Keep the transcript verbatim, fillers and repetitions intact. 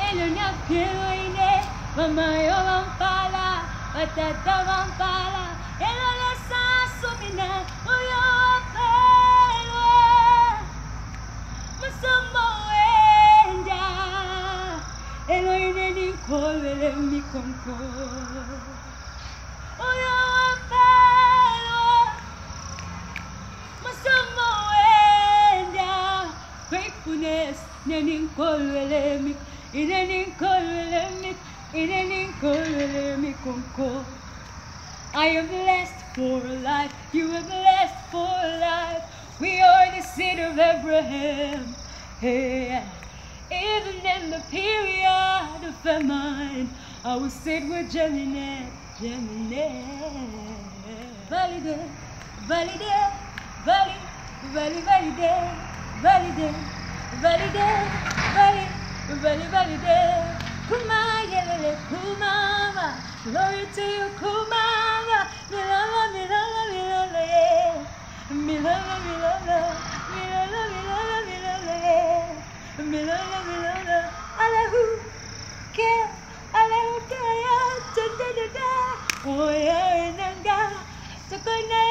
Elonya Piroine, Mamayo Vampala, Batata Vampala, Elole Sasumina, Oyo Apelo, Masomo Enda, Eloine Nicole, mi conco, Oyo Apelo, Masomo Enda, gratefulness, Nenin Cole, mi. In any color, in any color, me conco. I am blessed for life. You are blessed for life. We are the seed of Abraham. Hey, even in the period of famine, I will sit with Jeminette, Jeminette. Valide, valide, valide, valide, valide, valide, valide, valide. Valley, valley, there, Kuma, yellow, Kumama, glory to you, Kumama, Milala, Milala, Milala, Milala, Milala, Milala, Milala, Milala, Milala, Milala, Alahu, Ke, Alahu, Kaya, Da da da da, Oh, yeah, Nanga, Sakona.